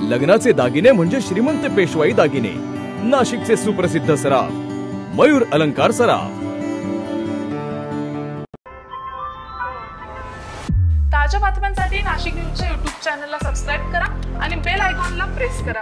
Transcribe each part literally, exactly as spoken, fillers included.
लग्नाचे दागिने म्हणजे श्रीमंत पेशवाई दागिने, नाशिकचे सुप्रसिद्ध सराफ मयूर अलंकार सराफ। ताज्या बातम्यांसाठी नाशिक न्यूजच्या यूट्यूब चॅनलला सबस्क्राइब करा आणि बेल आयकॉनला प्रेस करा।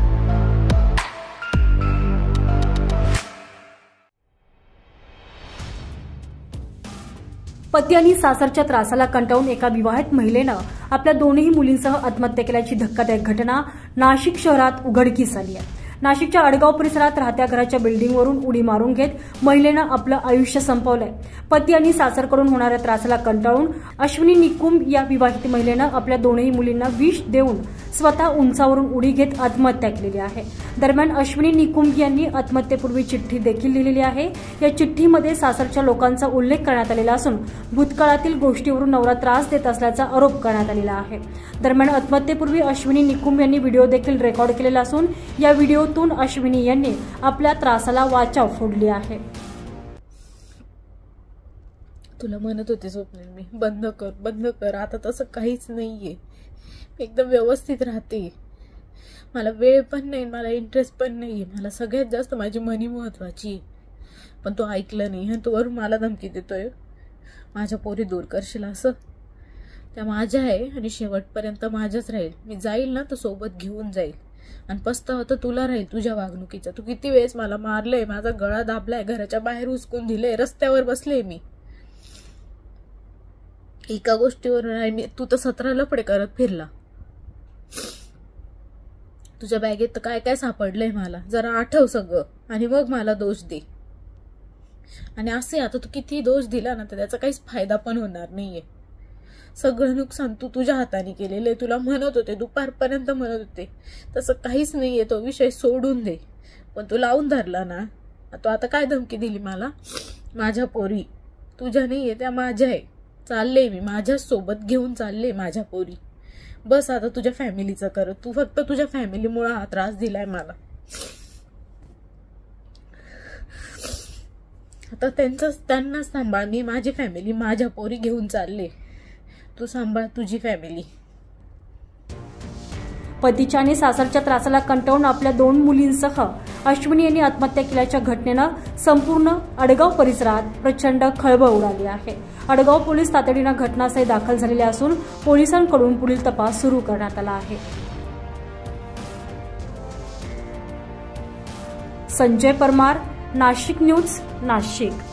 पती आणि सासरच्या त्रासाला कंटाळून एका विवाहित महिलेनं आपल्या दोन्ही मुलींसह आत्महत्या केल्याची धक्कादायक घटना नाशिक शहरात उघडकीस आली आहे। नाशिकच्या अडगाव परिसरात राहत्या घराच्या बिल्डिंगवरून उडी मारून घेत महिलेनं आपलं आयुष्य संपवलंय। पती आणि सासरकडून होणाऱ्या त्रासाला कंटाळून अश्विनी निकुंब या विवाहित महिलेनं आपल्या दोन्ही मुलींना विष देऊन स्वतः उंचावरून उडी घेत आत्महत्या केलेली आहे। दरम्यान अश्विनी निकुंब यांनी आत्महत्येपूर्वी चिठ्ठी देखील लिहिलेली आहे। या चिठ्ठीमध्ये सासरच्या लोकांचा उल्लेख करण्यात आलेला असून भूतकाळातील गोष्टीवरून नवरा त्रास देत असल्याचा आरोप करण्यात आलेला आहे। दरम्यान आत्महत्येपूर्वी अश्विनी निकुंब यांनी व्हिडिओ देखील रेकॉर्ड केलेला असून या व्हिडिओतून अश्विनी यांनी आपल्या त्रासाला वाचा फोडली आहे। तुला म्हणत होते स्वप्नील, मी बंद कर बंद कर, आता तसं काहीच नाहीये, एकदम व्यवस्थित राहते, मला वेळ पण नाही, मला इंटरेस्ट पण नाहीये, मला सगळ्यात जास्त माझी मनी महत्वाची। पण तो ऐकलं नाही आणि तो वरून मला धमकी देतोय माझ्या पोरी दूर करशील असं। त्या माझ्या आहे आणि शेवटपर्यंत माझ्याच राहील, मी जाईल ना तर सोबत घेऊन जाईल आणि पस्तावा तर तुला राहील तुझ्या वागणुकीचा। तू किती वेळेस मला मारलंय, माझा गळा दाबलाय, घराच्या बाहेर हुसकून दिले, रस्त्यावर बसले मी एका गोष्टीवर, मी तू तर सतरा लफडे करत फिरला। तुझ्या बॅगेत तर काय काय सापडलंय मला जरा आठव सगळं आणि मग मला दोष दे। आणि असे आता तू किती दोष दिला ना तर त्याचा काहीच फायदा पण होणार नाहीये। सगळं नुकसान तू तुझ्या हाताने केलेले, तुला म्हणत होते दुपारपर्यंत म्हणत होते तसं काहीच नाहीये, तो विषय सोडून दे, पण तू लावून धरला ना। तो आता काय धमकी दिली मला, माझ्या पोरी तुझ्या नाहीये त्या माझ्या आहे, चालले मी माझ्या सोबत घेऊन चालले माझ्या पोरी, बस आता तुझ्या फॅमिलीचं कर, तू फक्त तुझ्या फॅमिलीमुळे हा त्रास दिलाय मला। आता त्यांचंच त्यांना सांभाळ, मी माझी फॅमिली माझ्या पोरी घेऊन चालले, तू सांभाळ तुझी फॅमिली। पतीच्या आणि सासरच्या त्रासाला कंटाळून आपल्या दोन मुलींसह अश्विनी यांनी आत्महत्या केल्याच्या घटनेनं संपूर्ण अडगाव परिसरात प्रचंड खळबळ उडाली आहे। अडगाव पोलीस तातडीनं घटनास्थळी दाखल झालेले असून पोलिसांकडून पुढील तपास सुरू करण्यात आला आहे। संजय परमार, नाशिक न्यूज, नाशिक।